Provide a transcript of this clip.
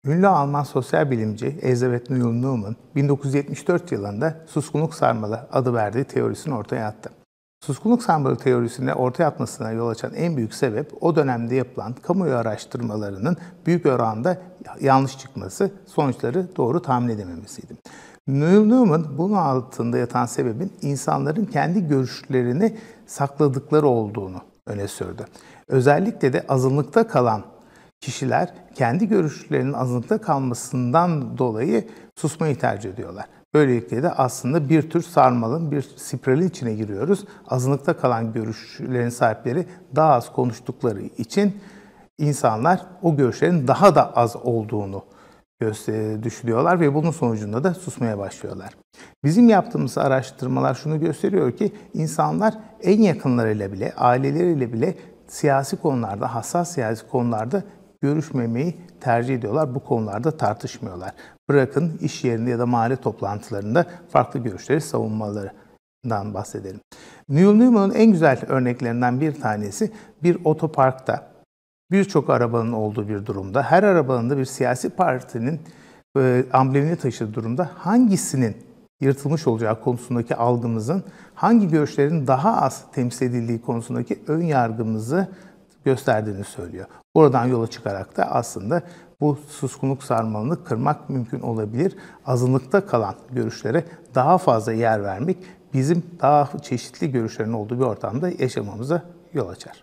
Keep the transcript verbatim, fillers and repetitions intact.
Ünlü Alman sosyal bilimci Elizabeth Newell-Neumann, bin dokuz yüz yetmiş dört yılında suskunluk sarmalı adı verdiği teorisini ortaya attı. Suskunluk sarmalı teorisini ortaya atmasına yol açan en büyük sebep, o dönemde yapılan kamuoyu araştırmalarının büyük oranda yanlış çıkması, sonuçları doğru tahmin edememesiydi. Newell-Neumann bunun altında yatan sebebin insanların kendi görüşlerini sakladıkları olduğunu öne sürdü. Özellikle de azınlıkta kalan kişiler kendi görüşlerinin azınlıkta kalmasından dolayı susmayı tercih ediyorlar. Böylelikle de aslında bir tür sarmalın, bir spiralin içine giriyoruz. Azınlıkta kalan görüşlerin sahipleri daha az konuştukları için insanlar o görüşlerin daha da az olduğunu düşünüyorlar ve bunun sonucunda da susmaya başlıyorlar. Bizim yaptığımız araştırmalar şunu gösteriyor ki insanlar en yakınlarıyla bile, aileleriyle bile siyasi konularda, hassas siyasi konularda görüşmemeyi tercih ediyorlar. Bu konularda tartışmıyorlar. Bırakın iş yerinde ya da mahalle toplantılarında farklı görüşleri savunmalarından bahsedelim. Newell-Neumann'ın en güzel örneklerinden bir tanesi bir otoparkta birçok arabanın olduğu bir durumda, her arabanın da bir siyasi partinin e, amblemini taşıdığı durumda hangisinin yırtılmış olacağı konusundaki algımızın, hangi görüşlerin daha az temsil edildiği konusundaki ön yargımızı gösterdiğini söylüyor. Buradan yola çıkarak da aslında bu suskunluk sarmalını kırmak mümkün olabilir. Azınlıkta kalan görüşlere daha fazla yer vermek bizim daha çeşitli görüşlerin olduğu bir ortamda yaşamamıza yol açar.